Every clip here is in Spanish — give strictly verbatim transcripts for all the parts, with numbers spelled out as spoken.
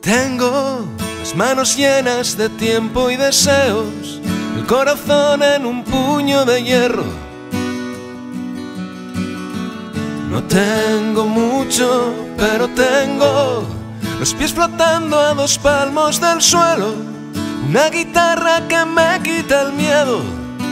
Tengo las manos llenas de tiempo y deseos, el corazón en un puño de hierro. No tengo mucho, pero tengo los pies flotando a dos palmos del suelo, una guitarra que me quita el miedo.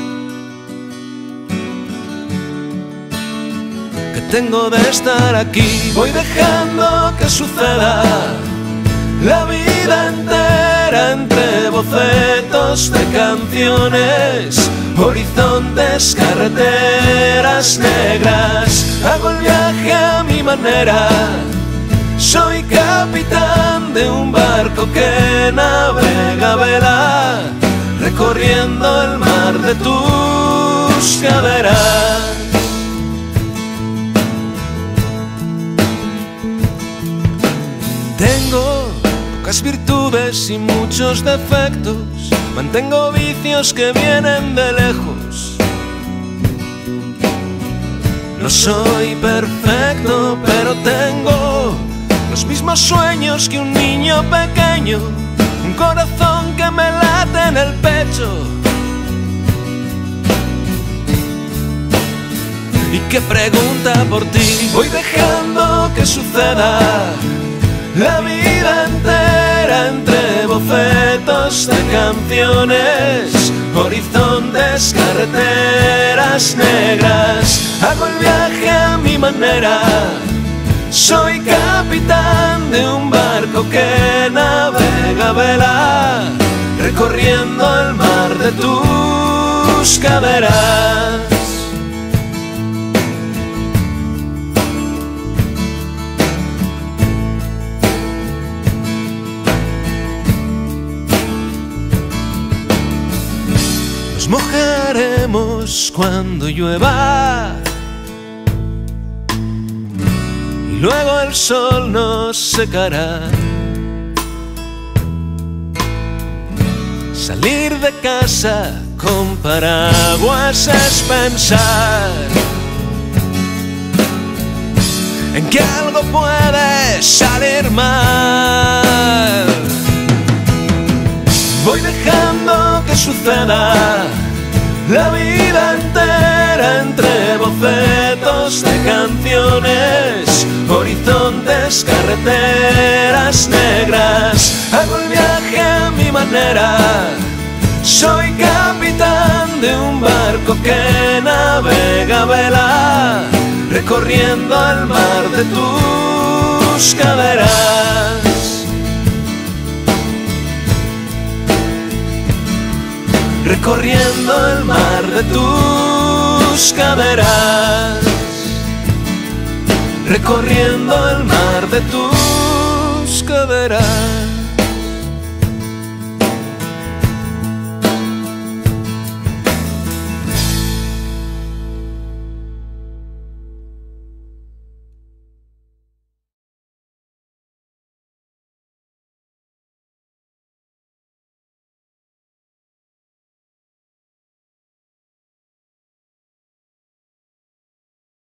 ¿Qué tengo de estar aquí? Voy dejando que suceda la vida entera entre bocetos de canciones, horizontes, carreteras negras. Hago el viaje a mi manera. Soy capitán de un barco que navega a vela, recorriendo el mar de tus caderas. Tengo pocas virtudes y muchos defectos, mantengo vicios que vienen de lejos. No soy perfecto, pero tengo los mismos sueños que un niño pequeño, un corazón que me late en el pecho y que pregunta por ti. Voy dejando que suceda la vida entera entre bocetos de canciones, horizontes, carreteras negras. Hago el viaje a mi manera. Soy capitán de un barco que navega a vela, recorriendo el mar de tus caderas. Nos mojaremos cuando llueva y luego el sol nos secará. Salir de casa con paraguas es pensar en que algo puede salir mal. Voy dejando que suceda la vida entera entre bocetos de canciones, horizontes, carreteras negras. Hago el viaje a mi manera. Soy capitán de un barco que navega a vela, recorriendo el mar de tus caderas. Recorriendo el mar de tus caderas, recorriendo el mar de tus caderas.